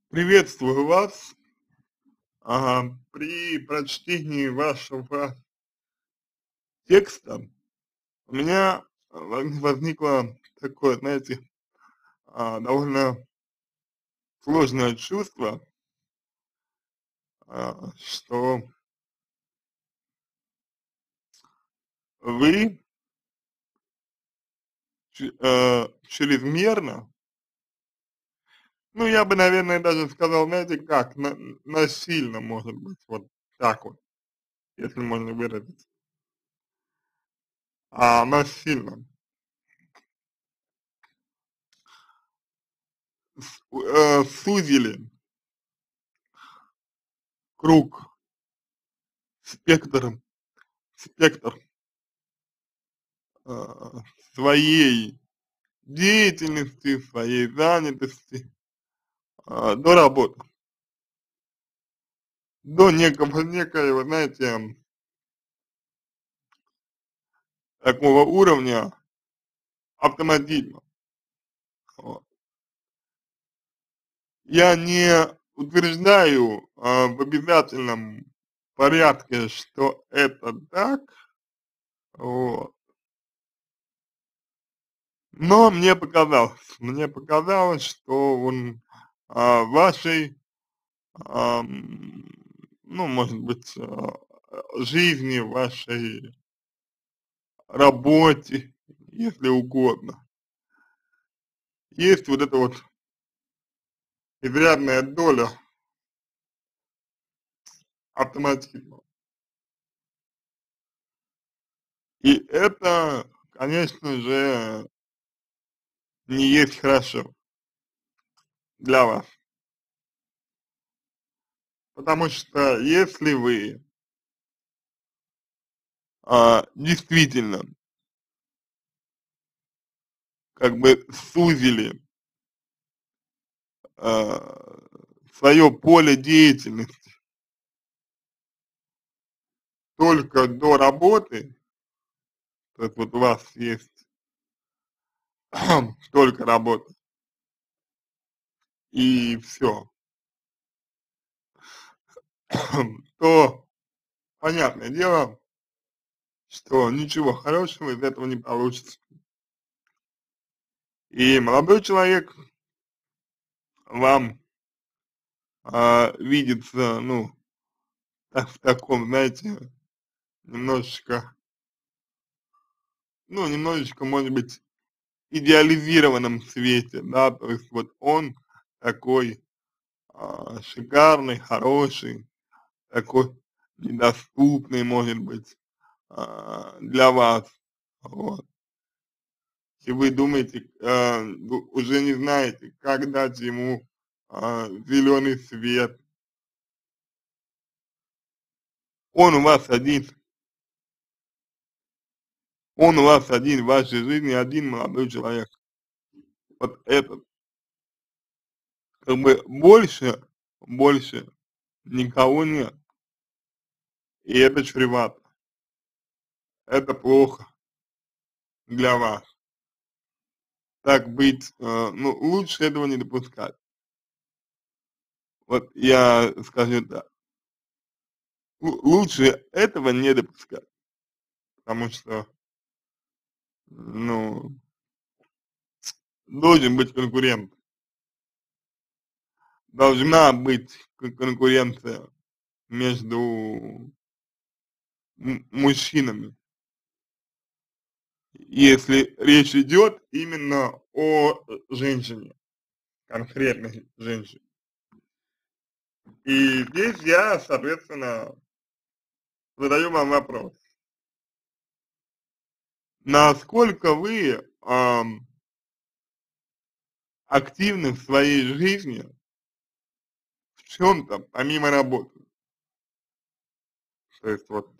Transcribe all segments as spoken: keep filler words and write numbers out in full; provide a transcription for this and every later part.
Приветствую вас. Ага, при прочтении вашего текста у меня воз- возникло такое, знаете, а, довольно сложное чувство, а, что вы че- э, чрезмерно, ну, я бы, наверное, даже сказал, знаете, как, на- насильно, может быть, вот так вот, если можно выразиться, а насильно с- э, сузили круг, спектр, спектр а, своей деятельности, своей занятости, а, до работы, до некого, некоего, знаете, такого уровня автоматизма. Вот. Я не утверждаю а, в обязательном порядке, что это так, вот. Но мне показалось, мне показалось, что он а, вашей, ам, ну, может быть, а, жизни, вашей работе, если угодно. Есть вот эта вот изрядная доля автоматизма. И это, конечно же, не есть хорошо для вас. Потому что если вы а, действительно как бы сузили а, свое поле деятельности только до работы, то есть вот у вас есть только работа и все, то, понятное дело, что ничего хорошего из этого не получится. И молодой человек вам а, видится, ну, так, в таком, знаете, немножечко, ну, немножечко, может быть, идеализированном свете, да, то есть вот он такой а, шикарный, хороший, такой недоступный, может быть, а, для вас, вот. И вы думаете, а, вы уже не знаете, как дать ему а, зеленый свет. Он у вас один, он у вас один в вашей жизни, один молодой человек. Вот этот, как бы больше, больше никого нет. И это чревато, это плохо для вас. Так быть, э, ну, лучше этого не допускать. Вот я скажу так, лу- лучше этого не допускать, потому что, ну, должен быть конкурент, должна быть кон- конкуренция между м- мужчинами, если речь идет именно о женщине, конкретной женщине. И здесь я, соответственно, задаю вам вопрос. Насколько вы ам, активны в своей жизни в чем-то помимо работы? То есть вот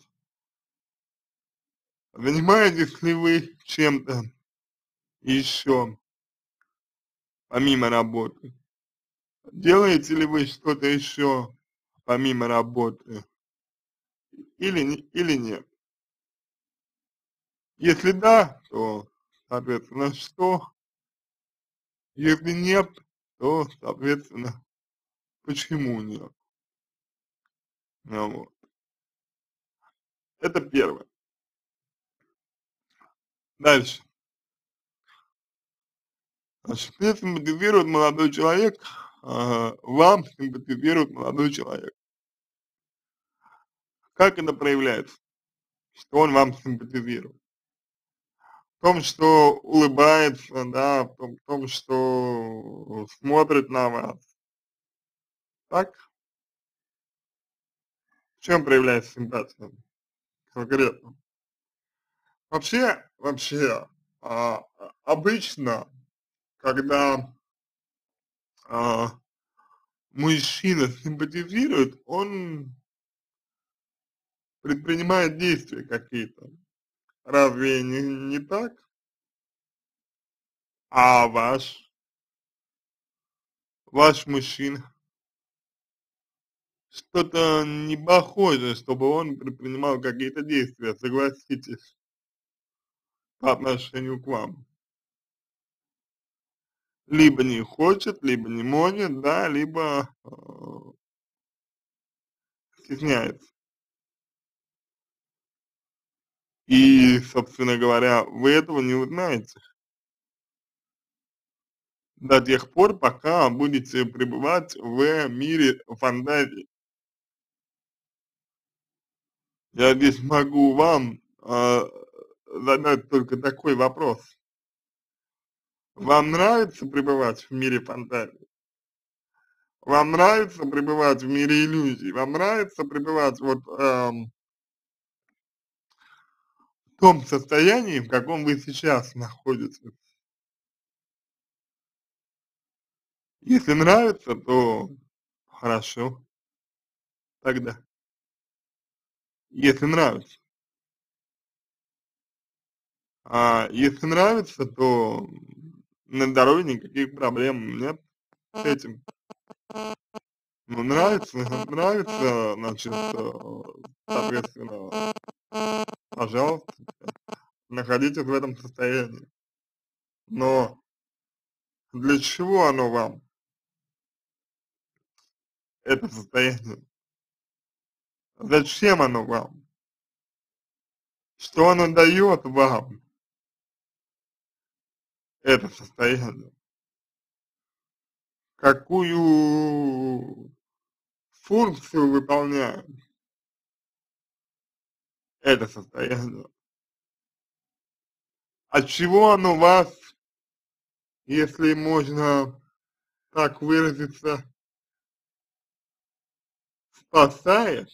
занимаетесь ли вы чем-то еще помимо работы? Делаете ли вы что-то еще помимо работы или, не- или нет? Если да, то, соответственно, что? Если нет, то, соответственно, почему нет. Ну вот. Это первое. Дальше. Значит, мне симпатизирует молодой человек, а, вам симпатизирует молодой человек. Как это проявляется, что он вам симпатизирует? В том, что улыбается, да, в том, в том, что смотрит на вас. Так? В чем проявляется симпатия конкретно? Вообще, вообще, а, а, обычно, когда а, мужчина симпатизирует, он предпринимает действия какие-то. Разве не, не так? А ваш, ваш мужчина, что-то не похоже, чтобы он предпринимал какие-то действия, согласитесь, по отношению к вам. Либо не хочет, либо не может, да, либо э, стесняется. И, собственно говоря, вы этого не узнаете до тех пор, пока будете пребывать в мире фантазий. Я здесь могу вам э, задать только такой вопрос. Вам нравится пребывать в мире фантазий? Вам нравится пребывать в мире иллюзий? Вам нравится пребывать вот эм, в том состоянии, в каком вы сейчас находитесь? Если нравится, то хорошо, тогда. Если нравится. А если нравится, то на здоровье никаких проблем нет с этим. Ну, нравится, нравится, значит, э, соответственно, пожалуйста, находитесь в этом состоянии. Но для чего оно вам, это состояние? Зачем оно вам? Что оно дает вам, это состояние? Какую функцию выполняет это состояние? От чего оно вас, если можно так выразиться, спасает?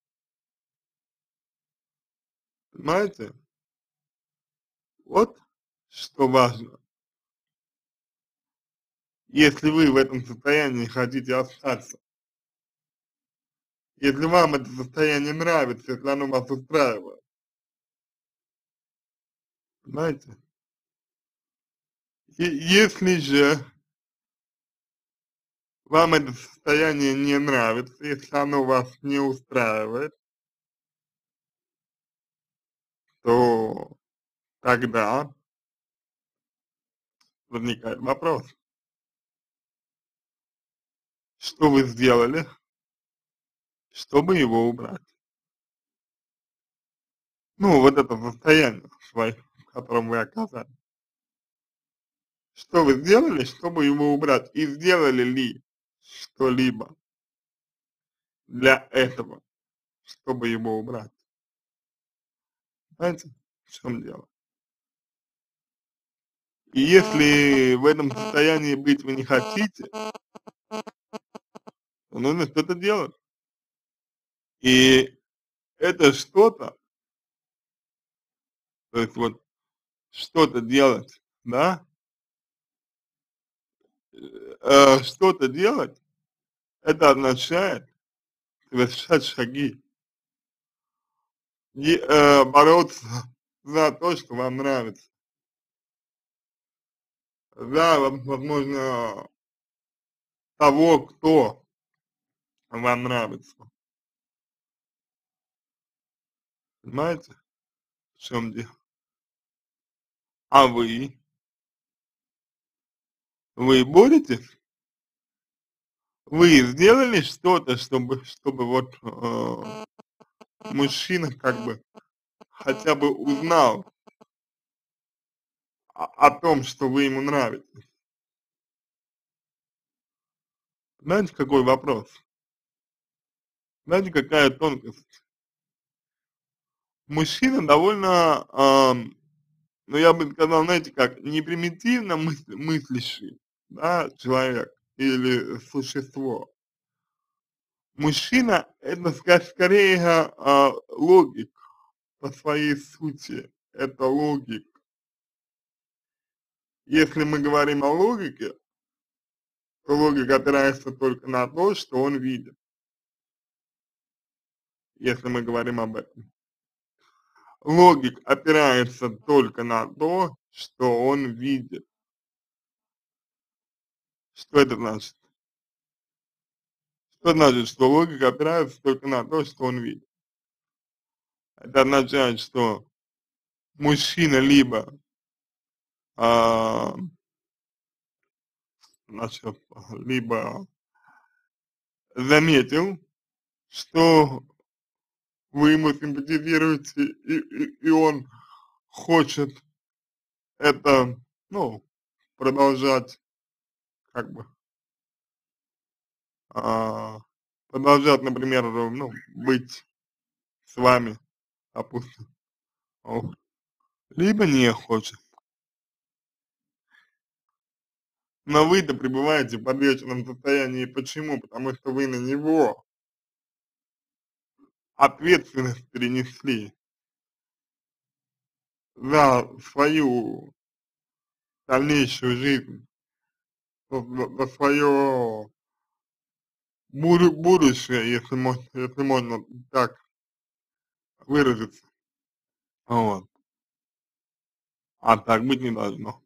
Понимаете? Вот что важно. Если вы в этом состоянии хотите остаться, если вам это состояние нравится, если оно вас устраивает, понимаете? И если же вам это состояние не нравится, если оно вас не устраивает, то тогда возникает вопрос, что вы сделали, чтобы его убрать? Ну, вот это состояние свое, в котором вы оказались. Что вы сделали, чтобы его убрать? И сделали ли что-либо для этого, чтобы его убрать? Понимаете, в чем дело? И если в этом состоянии быть вы не хотите, то нужно что-то делать. И это что-то, то есть вот что-то делать, да, э, что-то делать, это означает совершать шаги и э, бороться за то, что вам нравится, за, во- возможно, того, кто вам нравится. Понимаете, в чем дело? А вы? Вы боретесь Вы сделали что-то, чтобы чтобы вот, э, мужчина как бы хотя бы узнал о о том, что вы ему нравитесь? Знаете, какой вопрос? Знаете, какая тонкость? Мужчина довольно, ам, ну, я бы сказал, знаете как, не примитивно мыс мыслящий, да, человек или существо. Мужчина — это ска скорее, а, логик по своей сути, это логик. Если мы говорим о логике, то логика опирается только на то, что он видит, если мы говорим об этом. Логик опирается только на то, что он видит. Что это значит? Что значит, что логика опирается только на то, что он видит? Это означает, что мужчина либо, а, значит, либо заметил, что вы ему симпатизируете, и, и, и он хочет это, ну, продолжать, как бы, а, продолжать, например, ну, быть с вами, допустим, вот. Либо не хочет. Но вы-то пребываете в подвешенном состоянии. Почему? Потому что вы на него ответственность перенесли за свою дальнейшую жизнь, за, за свое буду- будущее, если можно, если можно так выразиться. Вот. А так быть не должно.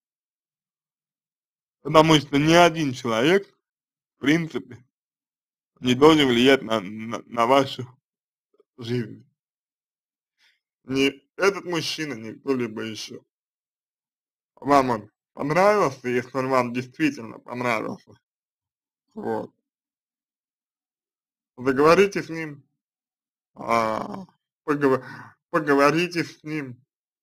Потому что ни один человек, в принципе, не должен влиять на, на, на вашу жизнь. Ни этот мужчина, ни кто-либо еще. Вам он понравился, если он вам действительно понравился, вот, заговорите с ним, а, поговор поговорите с ним,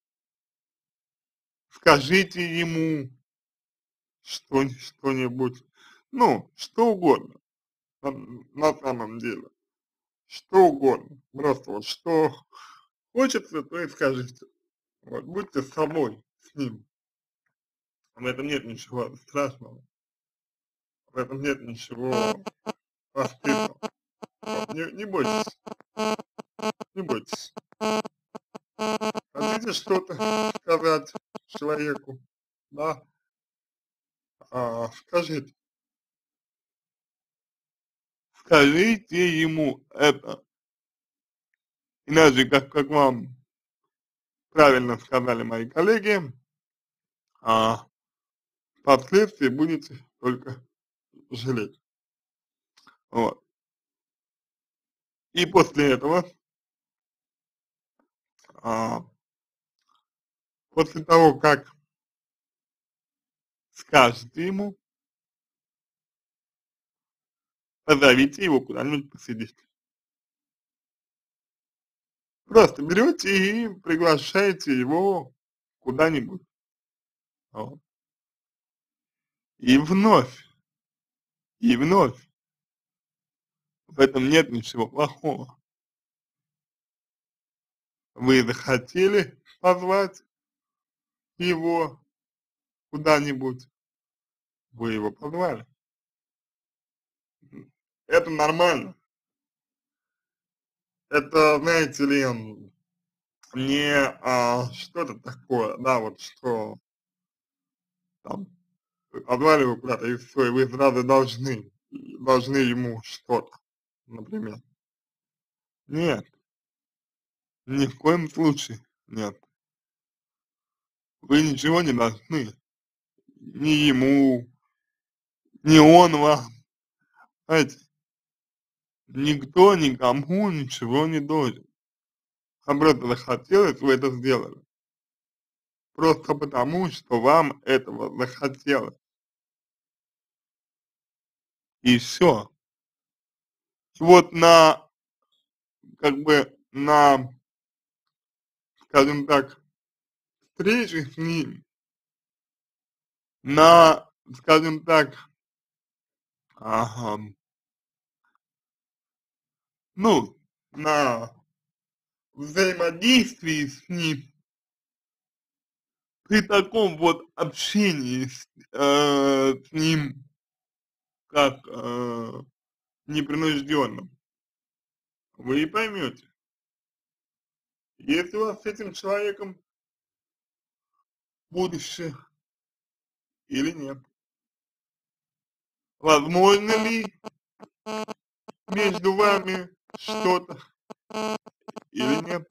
скажите ему что что-нибудь, ну, что угодно, на на самом деле, что угодно, просто вот что хочется, то и скажите. Вот, будьте собой с ним, в этом нет ничего страшного, в этом нет ничего постыдного. Вот, не не бойтесь, не бойтесь. Хотите что-то сказать человеку, да, а, скажите, скажите ему это, иначе, как, как вам правильно сказали мои коллеги, а, впоследствии будете только жалеть. Вот. И после этого, а, после того, как скажете ему, позовите его куда-нибудь посидеть. Просто берете и приглашаете его куда-нибудь. Вот. И вновь, и вновь. В этом нет ничего плохого. Вы захотели позвать его куда-нибудь, вы его позвали. Это нормально. Это, знаете ли, м, не а, что-то такое, да, вот что там вы позвали его куда-то, и все, и вы сразу должны, должны ему что-то, например. Нет, ни в коем случае нет. Вы ничего не должны. Ни ему, ни он вам. Знаете, никто никому ничего не должен. Вам просто захотелось, вы это сделали. Просто потому, что вам этого захотелось. и всё. Вот на, как бы, на, скажем так, встрече с ним, на, скажем так, ага, ну, на взаимодействии с ним, при таком вот общении с, э, с ним, как, э, непринужденном, вы и поймете, есть у вас с этим человеком будущее или нет. Возможно ли между вами что-то или нет.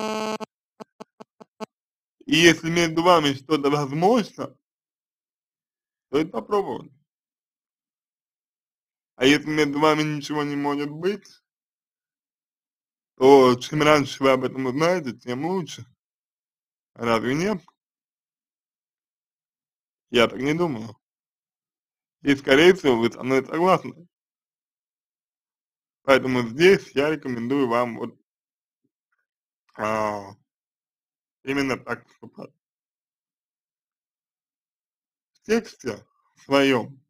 И если между вами что-то возможно, стоит попробовать. А если между вами ничего не может быть, то чем раньше вы об этом узнаете, тем лучше. Разве нет? Я так не думаю. И, скорее всего, вы со мной согласны. Поэтому здесь я рекомендую вам вот а, именно так поступать. В тексте своем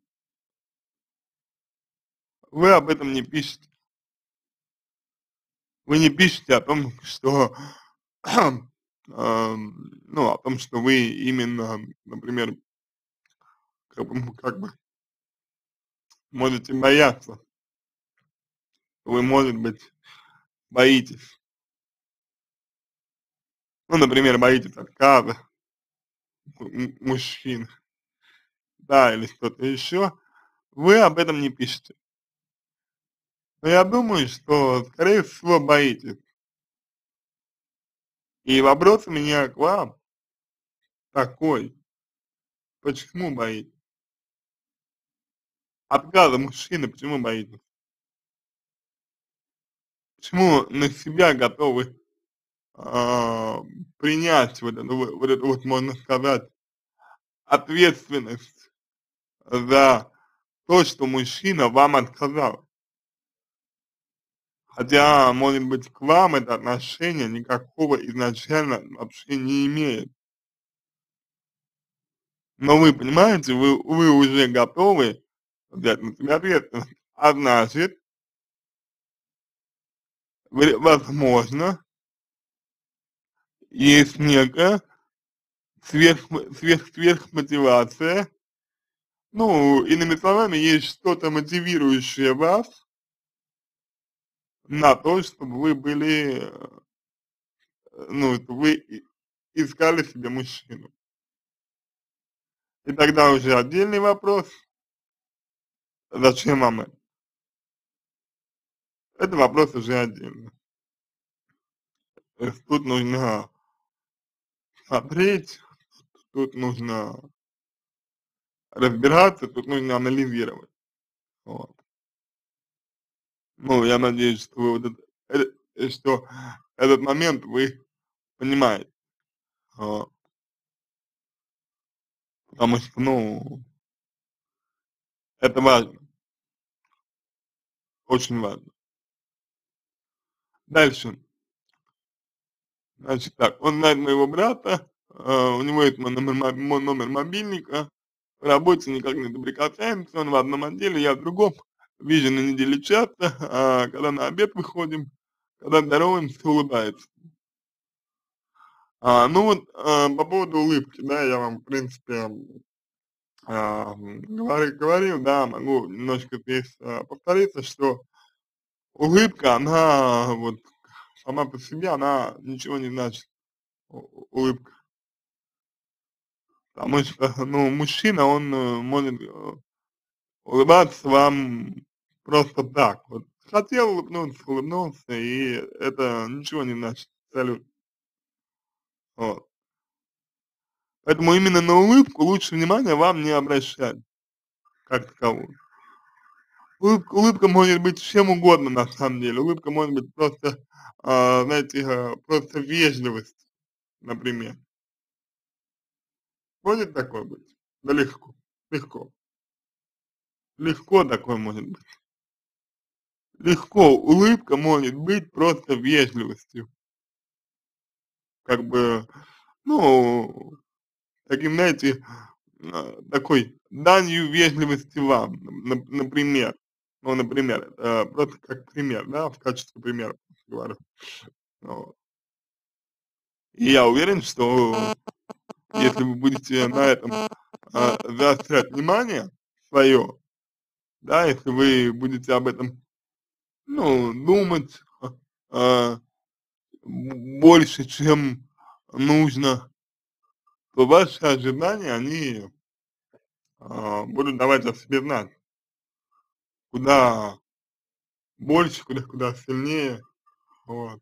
вы об этом не пишете. Вы не пишете о том, что, ам, ну, о том, что вы именно, например, как бы, как бы можете бояться. Вы, может быть, боитесь. Ну, например, боитесь отказа м мужчин, да, или что-то еще. Вы об этом не пишете. Но я думаю, что, скорее всего, боитесь. И вопрос у меня к вам такой: почему боитесь? Отказа мужчины почему боитесь? Почему на себя готовы, а, принять вот эту вот вот эту вот, можно сказать, ответственность за то, что мужчина вам отказал? Хотя, может быть, к вам это отношение никакого изначально вообще не имеет. Но вы понимаете, вы вы уже готовы взять на себя ответственность, а значит, вы, возможно, есть некая сверх сверх сверхмотивация. Ну, иными словами, есть что-то мотивирующее вас на то, чтобы вы были, э, ну, чтобы вы и искали себе мужчину. И тогда уже отдельный вопрос, зачем вам это? Это вопрос уже отдельный. То есть тут нужно смотреть, тут нужно разбираться, тут нужно анализировать. Вот. Ну, я надеюсь, что вы вот это, э, что этот момент вы понимаете. Вот. Потому что, ну, это важно, очень важно. Дальше. Значит так, он знает моего брата, а, у него есть мой номер, мо- мой номер мобильника, в работе никак не соприкасаемся, он в одном отделе, я в другом, видим на неделе часто, а, когда на обед выходим, когда здороваемся, улыбается. А, ну вот, а, по поводу улыбки, да, я вам, в принципе, а, м, говори- говорил, да, могу немножко здесь а, повториться, что улыбка, она вот сама по себе, она ничего не значит, у- у- улыбка. Потому что, ну, мужчина, он э, может э, улыбаться вам просто так. Вот хотел улыбнуться, улыбнулся, и это ничего не значит абсолютно. Вот. Поэтому именно на улыбку лучше внимания вам не обращать, как таковую. Улыбка, улыбка может быть чем угодно на самом деле. Улыбка может быть просто, а, знаете, а, просто вежливость, например. Может такое быть? Да легко, легко. легко такое может быть. Легко улыбка может быть просто вежливостью. Как бы, ну, таким, знаете, а, такой данью вежливости вам, нап например. Ну, например, э, просто как пример, да, в качестве примера говорю. Вот. И я уверен, что если вы будете на этом а, заострять внимание свое, да, если вы будете об этом, ну, думать а, больше, чем нужно, то ваши ожидания, они а, будут давать о себе знать куда больше, куда, куда сильнее, вот.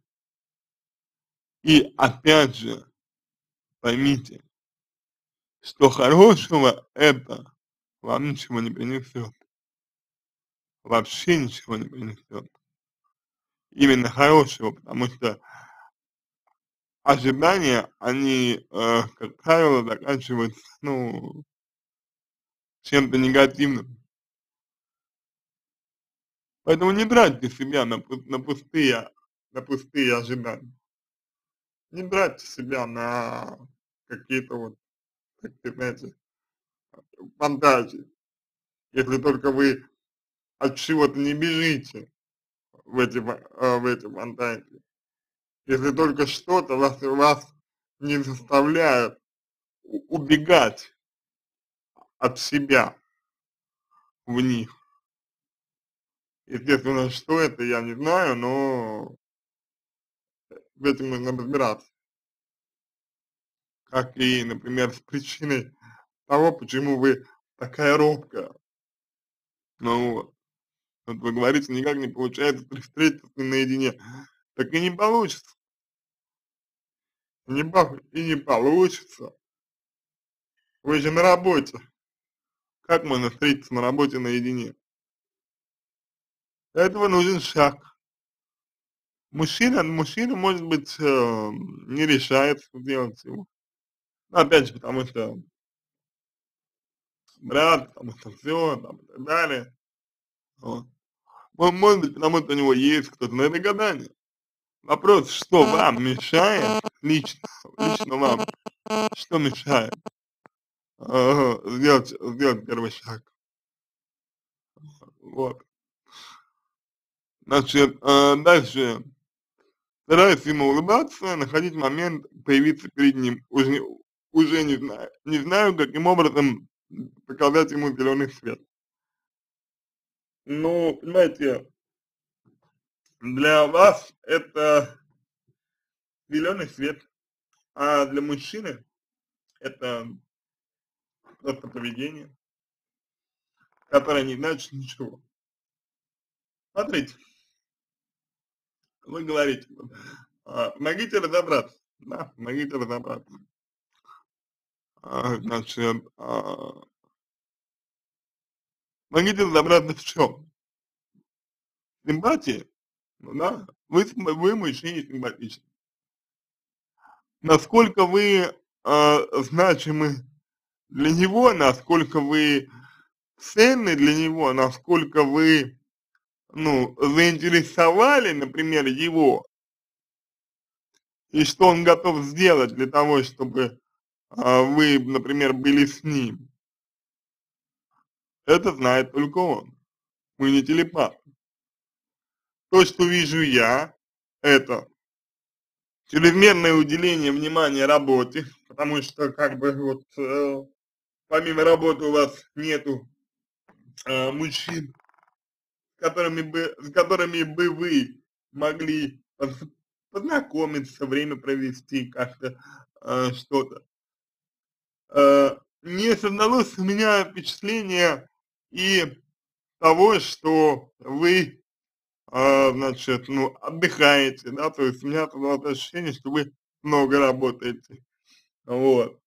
И опять же, поймите, что хорошего это вам ничего не принесет, вообще ничего не принесет. Именно хорошего, потому что ожидания, они, э, как правило, заканчиваются, ну, чем-то негативным. Поэтому не тратьте себя на, пу- на пустые, на пустые ожидания. Не тратьте себя на какие-то вот, как вы знаете, фантазии. Если только вы от чего-то не бежите в эти, фа- э, в эти фантазии. Если только что-то вас, вас не заставляет у- убегать от себя в них. Естественно, что это, я не знаю, но с этим нужно разбираться. Как и, например, с причиной того, почему вы такая робкая. Ну вот, вот вы говорите, никак не получается при- встретиться наедине. Так и не получится, не, по- и не получится. Вы же на работе. Как можно встретиться на работе наедине? Для этого нужен шаг. Мужчина, мужчина, может быть, э, не решается сделать его. Ну, опять же, потому что брат, потому что все, там, и так далее. Вот. Мо может быть, потому что у него есть кто-то, но это гадание. Вопрос, что вам мешает, лично, лично вам, что мешает э, сделать, сделать первый шаг. Вот. Значит, э, дальше. Стараюсь ему улыбаться, находить момент появиться перед ним. Уже, не- уже не знаю. Не знаю, каким образом показать ему зеленый свет. Ну, понимаете, для вас это зеленый свет, а для мужчины это просто поведение, которое не значит ничего. Смотрите, вы говорите, а, помогите разобраться, да, помогите разобраться. А, значит, а, помогите разобраться в чем? Симпатии, ну да, вы, см- вы мужчине симпатичны. Насколько вы а, значимы для него, насколько вы ценны для него, насколько вы, ну, заинтересовали, например, его, и что он готов сделать для того, чтобы а, вы, например, были с ним, это знает только он. Мы не телепат. То, что вижу я, это чрезмерное уделение внимания работе, потому что, как бы, вот, э, помимо работы у вас нету э, мужчин, с которыми бы, с которыми бы вы могли поз- познакомиться, время провести, как-то э, что-то. Э, не создалось у меня впечатление и того, что вы, э, значит, ну, отдыхаете, да, то есть у меня создалось ощущение, что вы много работаете, вот.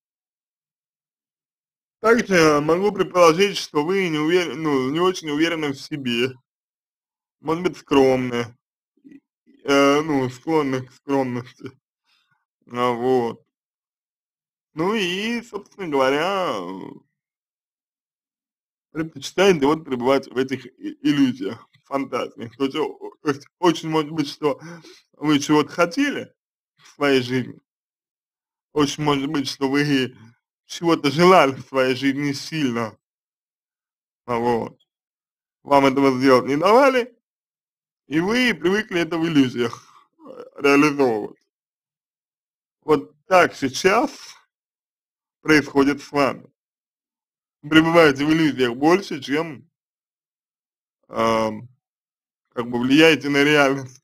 Также могу предположить, что вы не уверен, ну, не очень уверены в себе, может быть, скромны, э, ну, склонны к скромности, а, вот. Ну и, собственно говоря, предпочитаете вот пребывать в этих и иллюзиях, фантазиях. То есть о то есть очень может быть, что вы чего-то хотели в своей жизни, очень может быть, что вы чего-то желали в своей жизни сильно, а, вот. Вам этого сделать не давали, и вы привыкли это в иллюзиях э, реализовывать. Вот так сейчас происходит с вами. Пребываете в иллюзиях больше, чем, ам, как бы влияете на реальность,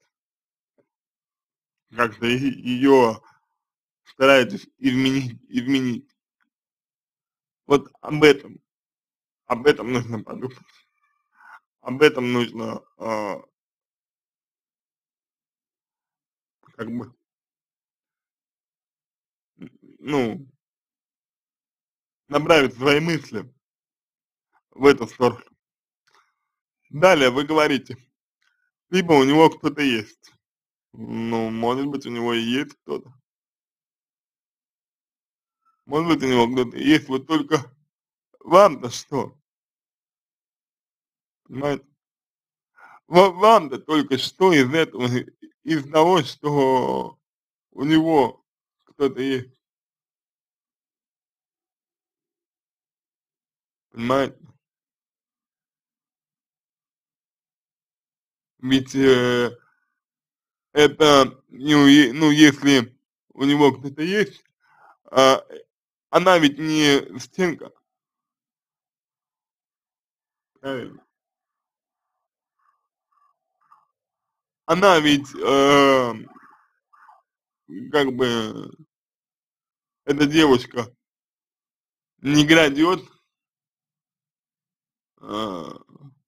как-то ее стараетесь изменить изменить. Вот об этом, об этом нужно подумать, об этом нужно, а, как бы, н ну, направить свои мысли в эту сторону. Далее вы говорите, либо у него кто-то есть. Ну, может быть, у него и есть кто-то. Может быть, у него кто-то есть, вот только вам-то что? Понимаете? Ва вам-то только что из этого, из того, что у него кто-то есть, понимаете? Ведь, э, это, ну, е ну, если у него кто-то есть, а, э, она ведь не стенка, правильно? Она ведь, э, как бы, эта девушка не крадет, а,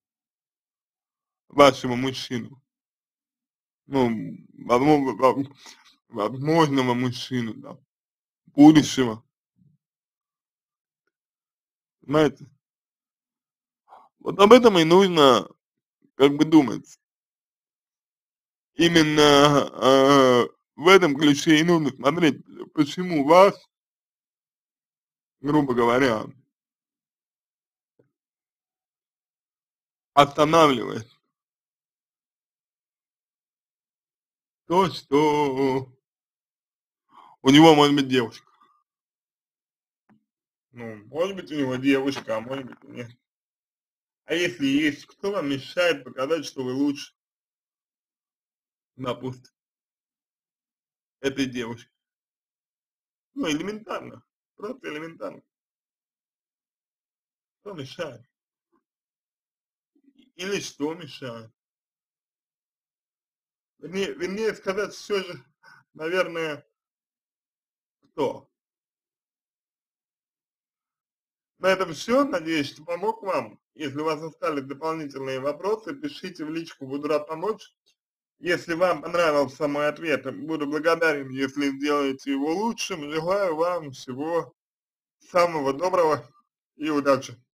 вашего мужчину, ну, возможно, во возможного мужчину, да, будущего, понимаете? Вот об этом и нужно как бы думать. Именно, а, в этом ключе и нужно смотреть, почему вас, грубо говоря, останавливает то, что у него может быть девушка. Ну, может быть, у него девушка, а может быть и нет. А если есть, кто вам мешает показать, что вы лучше, допустим, этой девушки? Ну, элементарно, просто элементарно. Кто мешает? Или что мешает? Вернее вернее сказать, все же, наверное, кто? На этом все. Надеюсь, что помог вам. Если у вас остались дополнительные вопросы, пишите в личку, буду рад помочь. Если вам понравился мой ответ, буду благодарен, если сделаете его лучшим. Желаю вам всего самого доброго и удачи!